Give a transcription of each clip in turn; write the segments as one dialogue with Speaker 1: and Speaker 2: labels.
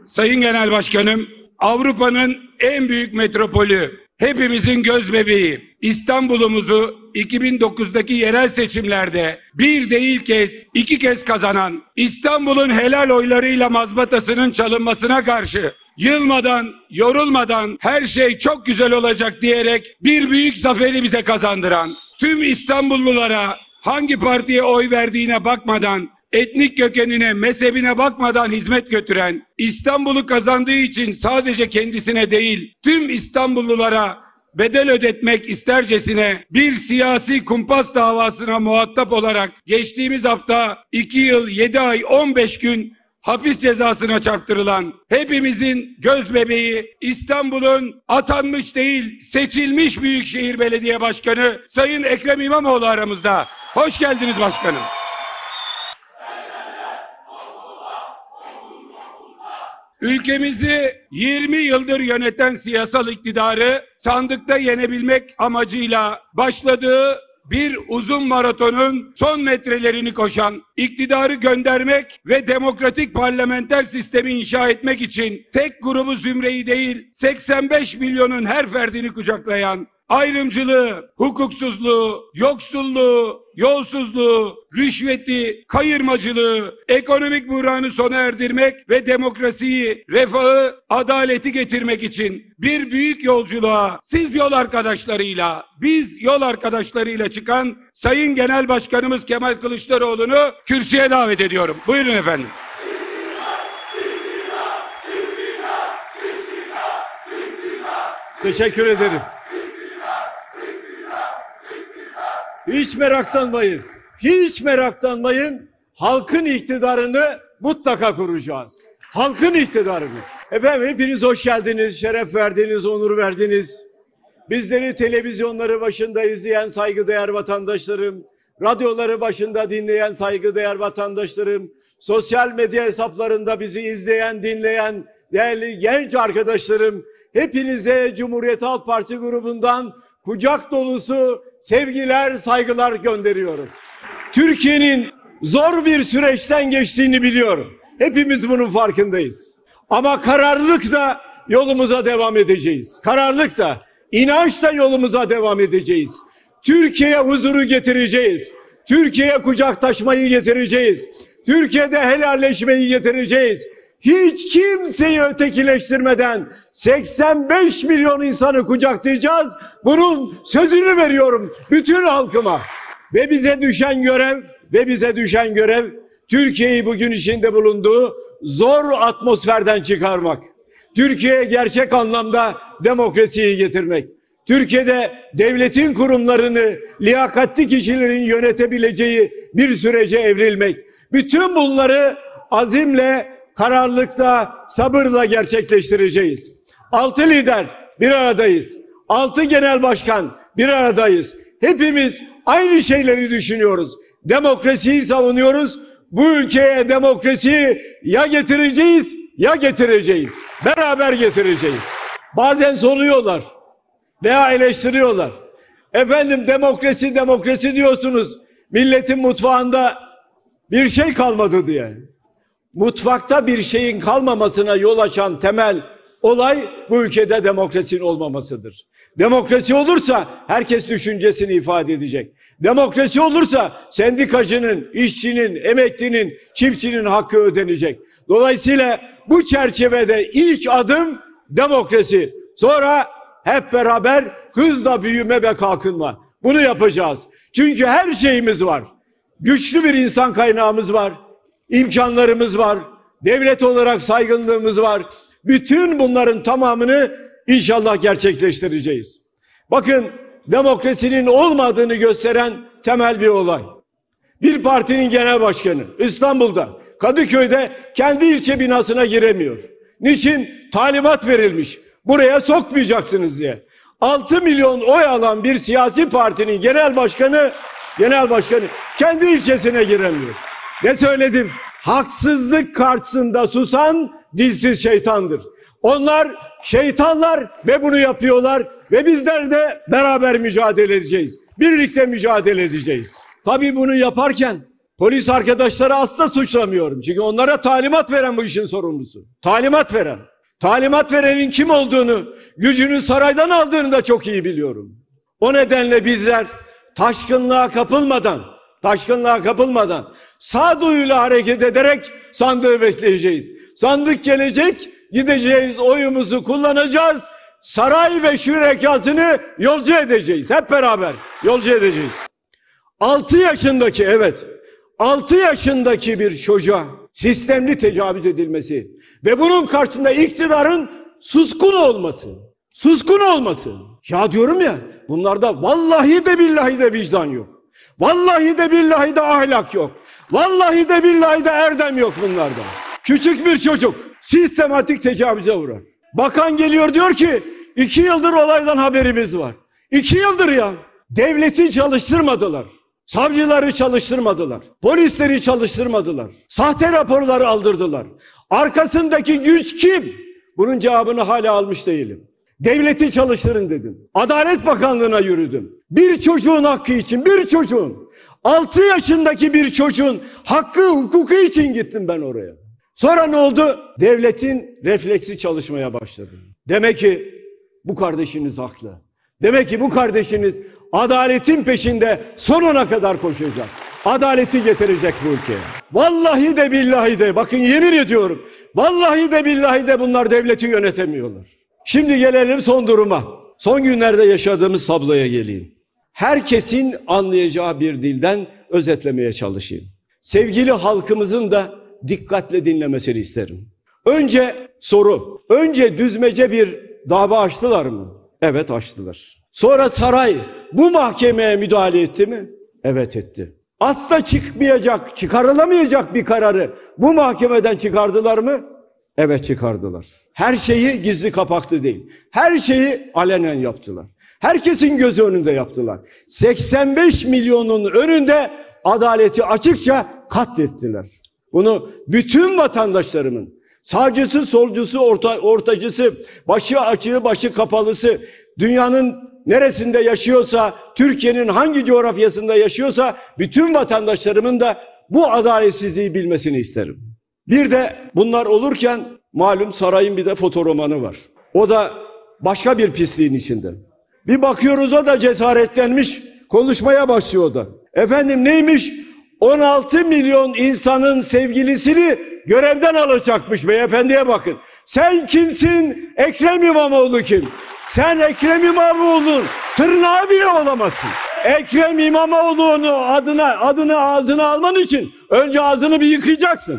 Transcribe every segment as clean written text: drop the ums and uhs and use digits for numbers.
Speaker 1: Sayın Genel Başkanım, Avrupa'nın en büyük metropolü, hepimizin gözbebeği İstanbul'umuzu 2009'daki yerel seçimlerde bir değil iki kez kazanan, İstanbul'un helal oylarıyla mazbatasının çalınmasına karşı yılmadan, yorulmadan her şey çok güzel olacak diyerek bir büyük zaferi bize kazandıran, tüm İstanbullulara hangi partiye oy verdiğine bakmadan, etnik kökenine, mezhebine bakmadan hizmet götüren, İstanbul'u kazandığı için sadece kendisine değil, tüm İstanbullulara bedel ödetmek istercesine bir siyasi kumpas davasına muhatap olarak geçtiğimiz hafta 2 yıl 7 ay 15 gün hapis cezasına çarptırılan, hepimizin gözbebeği, İstanbul'un atanmış değil seçilmiş Büyükşehir Belediye Başkanı Sayın Ekrem İmamoğlu aramızda. Hoş geldiniz başkanım. Ülkemizi 20 yıldır yöneten siyasal iktidarı sandıkta yenebilmek amacıyla başladığı bir uzun maratonun son metrelerini koşan, iktidarı göndermek ve demokratik parlamenter sistemi inşa etmek için tek grubu zümreyi değil 85 milyonun her ferdini kucaklayan, ayrımcılığı, hukuksuzluğu, yoksulluğu, yolsuzluğu, rüşveti, kayırmacılığı, ekonomik buhranı sona erdirmek ve demokrasiyi, refahı, adaleti getirmek için bir büyük yolculuğa siz yol arkadaşlarıyla, biz yol arkadaşlarıyla çıkan Sayın Genel Başkanımız Kemal Kılıçdaroğlu'nu kürsüye davet ediyorum. Buyurun efendim.
Speaker 2: Teşekkür ederim. Hiç meraklanmayın. Hiç meraklanmayın. Halkın iktidarını mutlaka kuracağız. Halkın iktidarını. Efendim hepiniz hoş geldiniz, şeref verdiniz, onur verdiniz. Bizleri televizyonları başında izleyen saygıdeğer vatandaşlarım, radyoları başında dinleyen saygıdeğer vatandaşlarım, sosyal medya hesaplarında bizi izleyen, dinleyen değerli genç arkadaşlarım, hepinize Cumhuriyet Halk Partisi grubundan kucak dolusu sevgiler, saygılar gönderiyorum. Türkiye'nin zor bir süreçten geçtiğini biliyorum. Hepimiz bunun farkındayız. Ama kararlılıkla yolumuza devam edeceğiz. Kararlılıkla, inançla yolumuza devam edeceğiz. Türkiye'ye huzuru getireceğiz. Türkiye'ye kucaklaşmayı getireceğiz. Türkiye'de helalleşmeyi getireceğiz. Hiç kimseyi ötekileştirmeden 85 milyon insanı kucaklayacağız. Bunun sözünü veriyorum bütün halkıma. Ve bize düşen görev Türkiye'yi bugün içinde bulunduğu zor atmosferden çıkarmak. Türkiye'ye gerçek anlamda demokrasiyi getirmek. Türkiye'de devletin kurumlarını liyakatli kişilerin yönetebileceği bir sürece evrilmek. Bütün bunları azimle, kararlılıkla, sabırla gerçekleştireceğiz. 6 lider bir aradayız. 6 genel başkan bir aradayız. Hepimiz aynı şeyleri düşünüyoruz. Demokrasiyi savunuyoruz. Bu ülkeye demokrasiyi ya getireceğiz ya getireceğiz. Beraber getireceğiz. Bazen soruyorlar veya eleştiriyorlar. Efendim demokrasi diyorsunuz. Milletin mutfağında bir şey kalmadı diye. Mutfakta bir şeyin kalmamasına yol açan temel olay bu ülkede demokrasinin olmamasıdır. Demokrasi olursa herkes düşüncesini ifade edecek. Demokrasi olursa sendikacının, işçinin, emeklinin, çiftçinin hakkı ödenecek. Dolayısıyla bu çerçevede ilk adım demokrasi. Sonra hep beraber hızla büyüme ve kalkınma. Bunu yapacağız. Çünkü her şeyimiz var. Güçlü bir insan kaynağımız var. İmkanlarımız var. Devlet olarak saygınlığımız var. Bütün bunların tamamını inşallah gerçekleştireceğiz. Bakın demokrasinin olmadığını gösteren temel bir olay. Bir partinin genel başkanı İstanbul'da, Kadıköy'de kendi ilçe binasına giremiyor. Niçin? Talimat verilmiş. Buraya sokmayacaksınız diye. 6 milyon oy alan bir siyasi partinin genel başkanı kendi ilçesine giremiyor. Ne söyledim? Haksızlık karşısında susan dilsiz şeytandır. Onlar şeytanlar ve bunu yapıyorlar ve bizler de beraber mücadele edeceğiz. Birlikte mücadele edeceğiz. Tabii bunu yaparken Polis arkadaşları asla suçlamıyorum. Çünkü onlara talimat veren bu işin sorumlusu. Talimat veren. Talimat verenin kim olduğunu, gücünü saraydan aldığını da çok iyi biliyorum. O nedenle bizler taşkınlığa kapılmadan sağduyuyla hareket ederek sandığı bekleyeceğiz. Sandık gelecek, gideceğiz, oyumuzu kullanacağız. Saray ve şürekasını yolcu edeceğiz. Hep beraber yolcu edeceğiz. 6 yaşındaki bir çocuğa sistemli tecavüz edilmesi ve bunun karşısında iktidarın suskun olması. Ya diyorum ya, bunlarda vallahi de billahi de vicdan yok. Vallahi de billahi de ahlak yok. Vallahi de billahi de erdem yok bunlarda. Küçük bir çocuk sistematik tecavüze uğrar. Bakan geliyor diyor ki 2 yıldır olaydan haberimiz var. 2 yıldır ya. Devleti çalıştırmadılar. Savcıları çalıştırmadılar. Polisleri çalıştırmadılar. Sahte raporları aldırdılar. Arkasındaki güç kim? Bunun cevabını hala almış değilim. Devleti çalıştırın dedim. Adalet Bakanlığı'na yürüdüm. Bir çocuğun hakkı için, 6 yaşındaki bir çocuğun hakkı, hukuku için gittim ben oraya. Sonra ne oldu? Devletin refleksi çalışmaya başladı. Demek ki bu kardeşiniz haklı. Demek ki bu kardeşiniz adaletin peşinde sonuna kadar koşacak. Adaleti getirecek bu ülkeye. Vallahi de billahi de, bakın yemin ediyorum, vallahi de billahi de bunlar devleti yönetemiyorlar. Şimdi gelelim son duruma. Son günlerde yaşadığımız tabloya geleyim. Herkesin anlayacağı bir dilden özetlemeye çalışayım. Sevgili halkımızın da dikkatle dinlemesini isterim. Önce düzmece bir dava açtılar mı? Evet, açtılar. Sonra saray bu mahkemeye müdahale etti mi? Evet, etti. Asla çıkarılamayacak bir kararı bu mahkemeden çıkardılar mı? Evet, çıkardılar. Her şeyi gizli kapaklı değil. Her şeyi alenen yaptılar. Herkesin gözü önünde yaptılar. 85 milyonun önünde adaleti açıkça katlettiler. Bunu bütün vatandaşlarımın, sağcısı, solcusu, ortacısı, başı açığı, başı kapalısı, dünyanın neresinde yaşıyorsa, Türkiye'nin hangi coğrafyasında yaşıyorsa, bütün vatandaşlarımın da bu adaletsizliği bilmesini isterim. Bir de bunlar olurken malum sarayın bir de fotoromanı var. O da başka bir pisliğin içinde. Bir bakıyoruz o da cesaretlenmiş, konuşmaya başlıyor o da. Efendim neymiş? 16 milyon insanın sevgilisini görevden alacakmış, beyefendiye bakın. Sen kimsin? Ekrem İmamoğlu kim? Sen Ekrem İmamoğlu'nun tırnağı bile olamazsın. Ekrem İmamoğlu'nu adını ağzına alman için önce ağzını bir yıkayacaksın.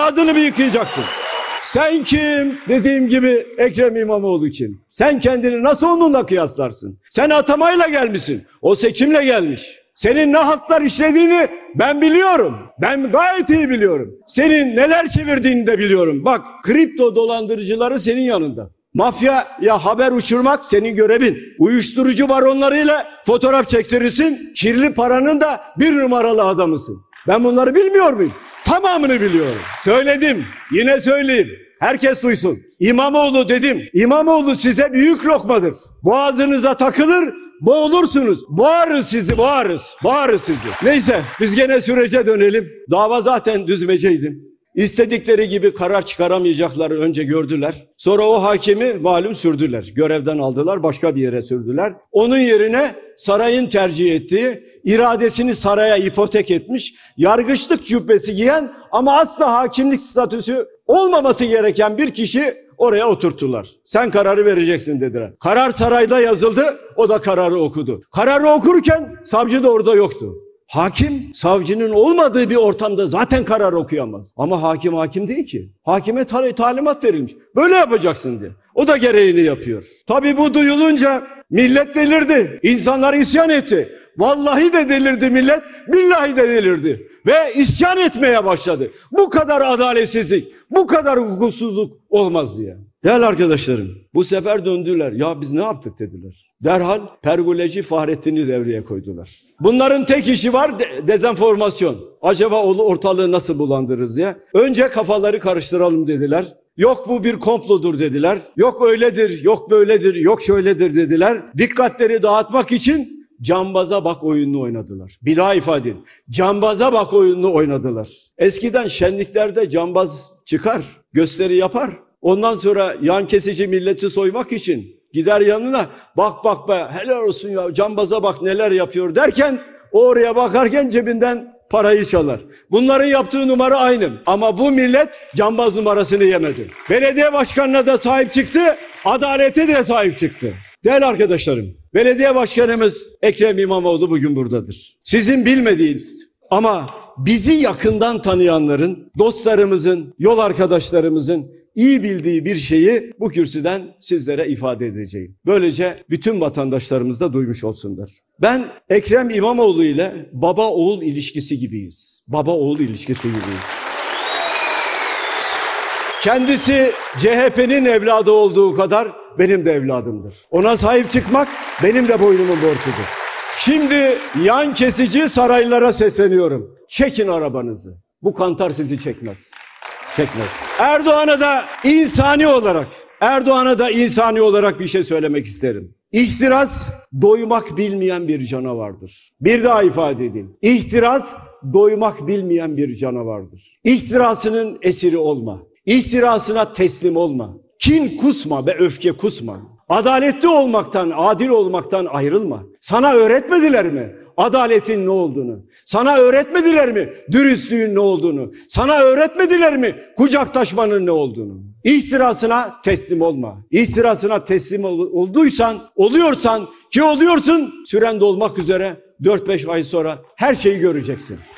Speaker 2: Sen kim? Dediğim gibi Ekrem İmamoğlu kim? Sen kendini nasıl onunla kıyaslarsın? Sen atamayla gelmişsin. O seçimle gelmiş. Senin ne haltlar işlediğini ben biliyorum. Ben gayet iyi biliyorum. Senin neler çevirdiğini de biliyorum. Bak, kripto dolandırıcıları senin yanında. Mafyaya haber uçurmak senin görevin. Uyuşturucu baronlarıyla fotoğraf çektirirsin. Kirli paranın da 1 numaralı adamısın. Ben bunları bilmiyor muyum? Tamamını biliyorum. Söyledim, yine söyleyeyim. Herkes duysun. İmamoğlu dedim. İmamoğlu size büyük lokmadır. Boğazınıza takılır, boğulursunuz. Boğarız sizi. Neyse, biz gene sürece dönelim. Dava zaten düzmeceydi. İstedikleri gibi karar çıkaramayacakları önce gördüler. Sonra o hakimi malum sürdüler. Görevden aldılar, başka bir yere sürdüler. Onun yerine sarayın tercih ettiği, iradesini saraya ipotek etmiş, yargıçlık cübbesi giyen ama asla hakimlik statüsü olmaması gereken bir kişi oraya oturttular. Sen kararı vereceksin dediler. Karar sarayda yazıldı, o da kararı okudu. Kararı okurken savcı da orada yoktu. Hakim, savcının olmadığı bir ortamda zaten karar okuyamaz. Ama hakim değil ki. Hakime talimat verilmiş. Böyle yapacaksın diye. O da gereğini yapıyor. Tabii bu duyulunca millet delirdi. İnsanlar isyan etti. Vallahi de delirdi millet, billahi de delirdi. Ve isyan etmeye başladı. Bu kadar adaletsizlik, bu kadar hukuksuzluk olmaz diye. Değerli arkadaşlarım, bu sefer döndüler. Ya biz ne yaptık dediler. Derhal pergoleci Fahrettin'i devreye koydular. Bunların tek işi var dezenformasyon. Acaba ortalığı nasıl bulandırırız diye. Önce kafaları karıştıralım dediler. Yok bu bir komplodur dediler. Yok öyledir, yok böyledir, yok şöyledir dediler. Dikkatleri dağıtmak için cambaza bak oyununu oynadılar. Bir daha ifade edin. Cambaza bak oyununu oynadılar. Eskiden şenliklerde cambaz çıkar, gösteri yapar. Ondan sonra yan kesici milleti soymak için gider yanına, bak bak be helal olsun ya cambaza bak neler yapıyor derken o oraya bakarken cebinden parayı çalar. Bunların yaptığı numara aynı. Ama bu millet cambaz numarasını yemedi. Belediye başkanına da sahip çıktı, adalete de sahip çıktı. Değerli arkadaşlarım, belediye başkanımız Ekrem İmamoğlu bugün buradadır. Sizin bilmediğiniz ama bizi yakından tanıyanların, dostlarımızın, yol arkadaşlarımızın iyi bildiği bir şeyi bu kürsüden sizlere ifade edeceğim. Böylece bütün vatandaşlarımız da duymuş olsunlar. Ben Ekrem İmamoğlu ile baba oğul ilişkisi gibiyiz. Baba oğul ilişkisi gibiyiz. Kendisi CHP'nin evladı olduğu kadar benim de evladımdır. Ona sahip çıkmak benim de boynumun borcudur. Şimdi yan kesici saraylara sesleniyorum. Çekin arabanızı. Bu kantar sizi çekmez. Çekmez. Erdoğan'a da insani olarak bir şey söylemek isterim. İhtiras doymak bilmeyen bir canavardır. Bir daha ifade edeyim. İhtiras doymak bilmeyen bir canavardır. İhtirasının esiri olma. İhtirasına teslim olma. Kin kusma ve öfke kusma. Adaletli olmaktan, adil olmaktan ayrılma. Sana öğretmediler mi adaletin ne olduğunu? Sana öğretmediler mi dürüstlüğün ne olduğunu? Sana öğretmediler mi kucaktaşmanın ne olduğunu? İhtirasına teslim olma. İhtirasına teslim oluyorsan ki oluyorsun, süren dolmak üzere 4-5 ay sonra her şeyi göreceksin.